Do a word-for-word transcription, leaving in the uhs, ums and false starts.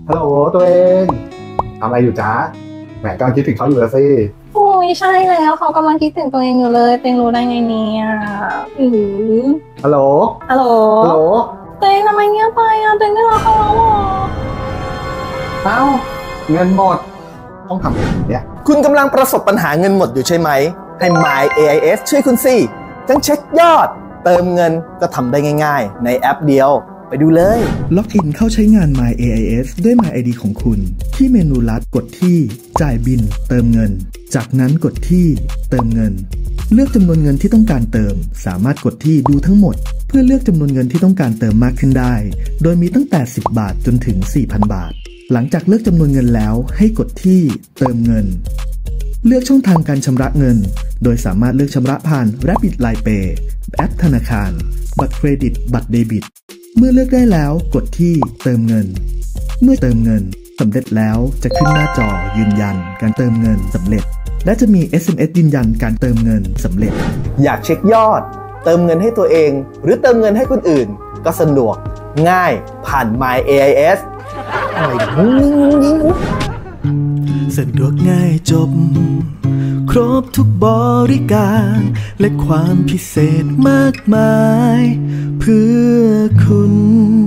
ฮัลโหลตัวเองทำอะไรอยู่จ๊ะแหมกำลังคิดถึงเขาอยู่แล้วสิโอ้ยใช่แล้วเขากำลังคิดถึงตัวเองอยู่เลยเต็งรู้ได้ไงเนี่ยอือฮัลโหลฮัลโหลฮัลโหลเต็งทำไมเงียบไปอ่ะเต็งไม่รักเขาแล้วหรอเอ้าเงินหมดต้องทำอย่างนี้คุณกำลังประสบปัญหาเงินหมดอยู่ใช่ไหมให้ มาย เอ ไอ เอส ช่วยคุณสิทั้งเช็คยอดเติมเงินก็ทำได้ง่ายๆในแอปเดียวไปดูเลยล็อกอินเข้าใช้งาน มาย เอ ไอ เอส ด้วย มาย ไอ ดี ของคุณที่เมนูลัดกดที่จ่ายบิลเติมเงินจากนั้นกดที่เติมเงินเลือกจำนวนเงินที่ต้องการเติมสามารถกดที่ดูทั้งหมดเพื่อเลือกจำนวนเงินที่ต้องการเติมมากขึ้นได้โดยมีตั้งแต่สิบบาทจนถึง สี่พัน บาทหลังจากเลือกจำนวนเงินแล้วให้กดที่เติมเงินเลือกช่องทางการชำระเงินโดยสามารถเลือกชำระผ่าน Rapid Line Pay แอปธนาคารบัตรเครดิตบัตรเดบิตเมื่อเลือกได้แล้วกดที่เติมเงินเมื่อเติมเงินสำเร็จแล้วจะขึ้นหน้าจอยืนยันการเติมเงินสำเร็จและจะมี เอส เอ็ม เอส ยืนยันการเติมเงินสำเร็จอยากเช็คยอดเติมเงินให้ตัวเองหรือเติมเงินให้คนอื่นก็สะดวกง่ายผ่าน มาย เอ ไอ เอส อะไรสะดวกง่ายจบครบทุกบริการและความพิเศษมากมายเพื่อคุณ